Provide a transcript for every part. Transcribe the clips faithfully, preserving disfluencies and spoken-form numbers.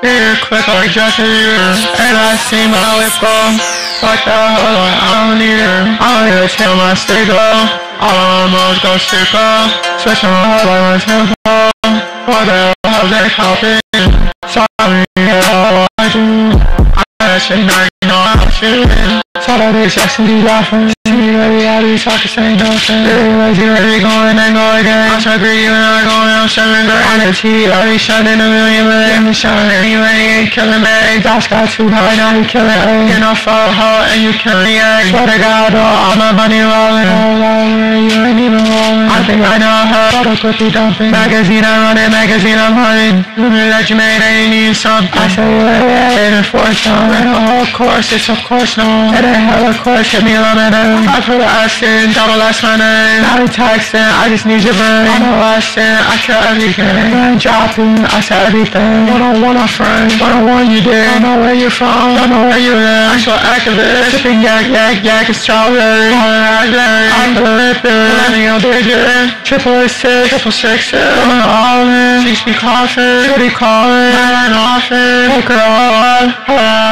Here, quick like Justin Bieber. And I see my whip go. Fuck that hoe, like, I don't need her. I don't need to tell my stick up. All my moms go stick up. Switch on my heart like my tempo. What the hell, they coping? Sorry, yeah, I do. I got shit, now you know I'm shooting. Saw that bitch, actually laughing. See me ready, I be talking, say nothing. Really lazy, ready, going and go again. I'm so greedy when I'm going, I'm seven grand. On the T, I be shining a million, but I'm shining anyway. Ain't killing me, Josh got too high, now he killing me. You know, fall hoe, and you killing me. Swear to God, oh, all my money rolling. All over, you ain't even rolling. I think I know her, photo quickly dumping. Magazine, I'm running, magazine, I'm hunting. Rumor that you made, I ain't need something. I say, yeah, yeah, and enforce on. Ran a whole course, it's of course no. And a hell of course, hit me on my name. I put an S in, double that's my name. Now he texting, I just need your brain. I'm a lesson, I kill everything. Man dropping, I said everything. One on one, I'm friends. One on one, you did. Don't know where you're from, don't know where you live. Actual activist. Sipping yak, yak, yak, it's strawberry. I'm the ripper. Millennial digit. Triple six, triple six, I'm all in. She be coughing, city calling. I'm often. Hook her all up.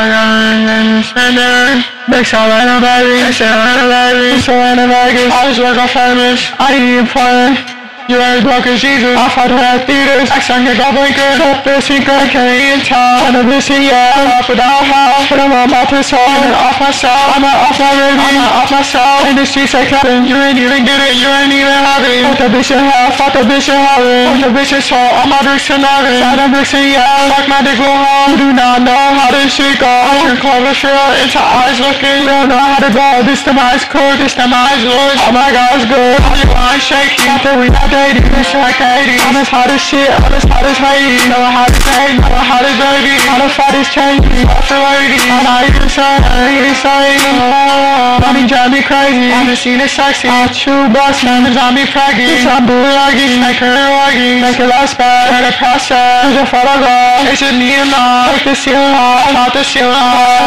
I'm spender. Mix Atlanta, baby. Mix Atlanta, baby. Mix Atlanta, Vegas. I just work on famous. I ain't even playing. You ain't broke as Jesus. I fought her at theaters. I sang it, got blinker. Flip this secret, can't even tell. And the bitch, yeah. I'm up without how. Put him on my pistol. And off myself. I'm not off my baby. I'm not off myself. In the streets, I clapping. You ain't even get it. You ain't even having. Fuck the bitch in hell. Fuck the bitch in heaven. Fuck the bitch in soul. All my bricks in heaven. Side of bricks in yeah. Fuck my dick will home. You do not know how this shit go. I turn Cloverfield into eyes looking. You don't know how to go. This time eyes cool. This time eyes look. Oh my God, it's good. All your lines shaky. After we got dating. It's like eighty. I'm as hot as shit. I'm as hot as Haiti. Know how to say. Know how to baby. How to fight is changing. What's the lady? I'm not even saying. I ain't even saying. Mommy drive me crazy. I'm the scene is sexy. I'm true boss. Man, it's on me practice. I'm bootlegging. Make her leggings. Make her last bad. Try to process. It's a photograph. It's a neon off. Take the ceiling off. Not the ceiling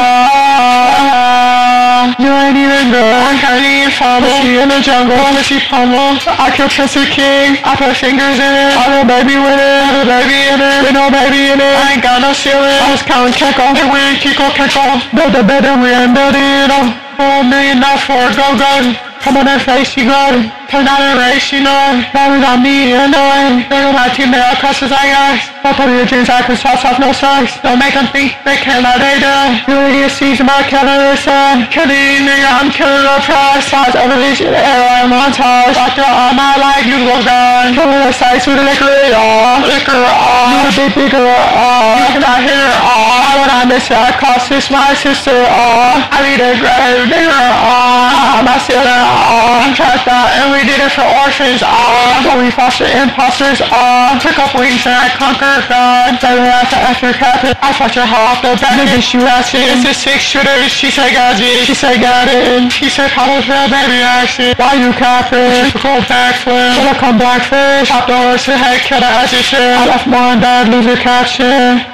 off. You ain't even good. I can't even fumble. She in the jungle. Wanna see pummel. I kill Prince of King. I put fingers in it. I got baby with it. I got baby in it. With no baby in it. I ain't got no ceiling. I was counting Keko. And we ain't Kiko Keko. Build a bed and we ain't building it up. Four million not for a go-go. Come on that face, you got it. Turn out a race, you know it. That was on me, you know it. Look at my team, they all cusses, I guess. Don't put your jeans, I can toss off no socks. Don't make them think they can't let they die. You really get season, my killer is sad. Killing nigga, I'm killing the price. Size over this shit, air like montage. After all my life, you go down. Killing the sights with the liquor, ah. Liquor, ah. You a big bigger, ah. You cannot hear, ah. When I miss it, I cost this my sister, ah. I be the grave, nigga, ah. My sister, ah. I'm trapped out, and we did it for orphans, ah. So we foster imposters, ah. Took up wings and I conquered God. Better after after capping. I fought your hoe off the back. Nigga, she asking. It's a six shooter. She said got it. She said got it. She said how was that baby action? Why you capping? Go backflip. Gonna come back fish. Top the horse to head, kill the ass. I left mom and dad, loser caption.